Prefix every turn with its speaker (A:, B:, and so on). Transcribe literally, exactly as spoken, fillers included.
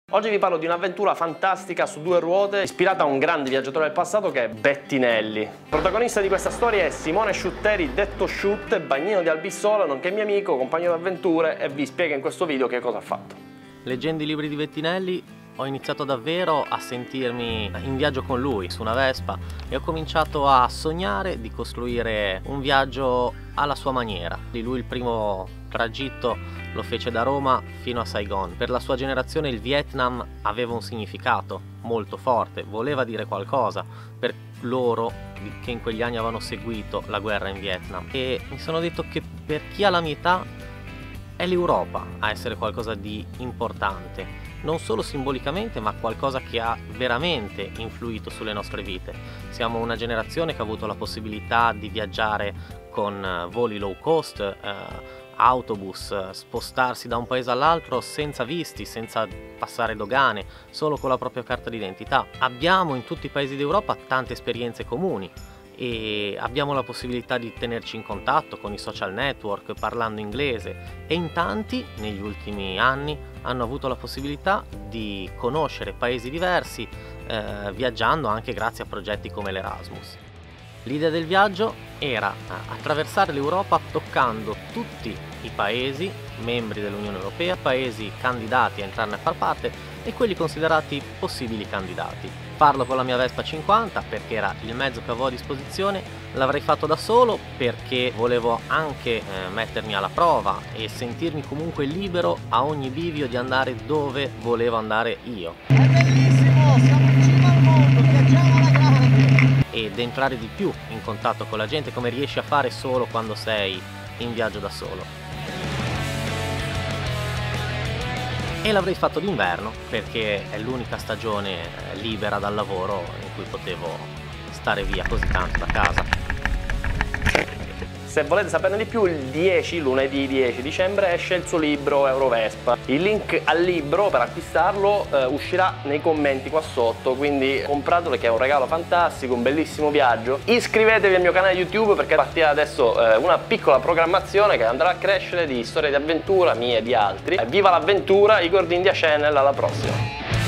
A: Oggi vi parlo di un'avventura fantastica su due ruote ispirata a un grande viaggiatore del passato che è Bettinelli. Protagonista di questa storia è Simone Sciutteri, detto Sciut, bagnino di Albissola, nonché mio amico, compagno d'avventure, e vi spiego in questo video che cosa ha fatto.
B: Leggendo i libri di Bettinelli ho iniziato davvero a sentirmi in viaggio con lui su una Vespa e ho cominciato a sognare di costruire un viaggio alla sua maniera. Di lui il primo tragitto lo fece da Roma fino a Saigon. Per la sua generazione il Vietnam aveva un significato molto forte, voleva dire qualcosa per loro che in quegli anni avevano seguito la guerra in Vietnam, e mi sono detto che per chi ha la mia età è l'Europa a essere qualcosa di importante, non solo simbolicamente ma qualcosa che ha veramente influito sulle nostre vite. Siamo una generazione che ha avuto la possibilità di viaggiare con voli low cost, eh, autobus, spostarsi da un paese all'altro senza visti, senza passare dogane, solo con la propria carta d'identità. Abbiamo in tutti i paesi d'Europa tante esperienze comuni e abbiamo la possibilità di tenerci in contatto con i social network parlando inglese, e in tanti negli ultimi anni hanno avuto la possibilità di conoscere paesi diversi eh, viaggiando anche grazie a progetti come l'Erasmus. L'idea del viaggio era attraversare l'Europa toccando tutti i paesi membri dell'Unione Europea, paesi candidati a entrarne a far parte e quelli considerati possibili candidati. Farlo con la mia Vespa cinquanta perché era il mezzo che avevo a disposizione, l'avrei fatto da solo perché volevo anche eh, mettermi alla prova e sentirmi comunque libero a ogni bivio di andare dove volevo andare io.
C: È bellissimo, siamo in cima al mondo, viaggiamo alla grande!
B: Ed entrare di più in contatto con la gente, come riesci a fare solo quando sei in viaggio da solo. E l'avrei fatto d'inverno perché è l'unica stagione libera dal lavoro in cui potevo stare via così tanto da casa.
A: Se volete saperne di più, il dieci, lunedì dieci dicembre, esce il suo libro Eurovespa. Il link al libro per acquistarlo eh, uscirà nei commenti qua sotto, quindi compratelo che è un regalo fantastico, un bellissimo viaggio. Iscrivetevi al mio canale YouTube perché partirà adesso eh, una piccola programmazione che andrà a crescere di storie di avventura mie e di altri. Eh, viva l'avventura, Igor di India Channel, alla prossima!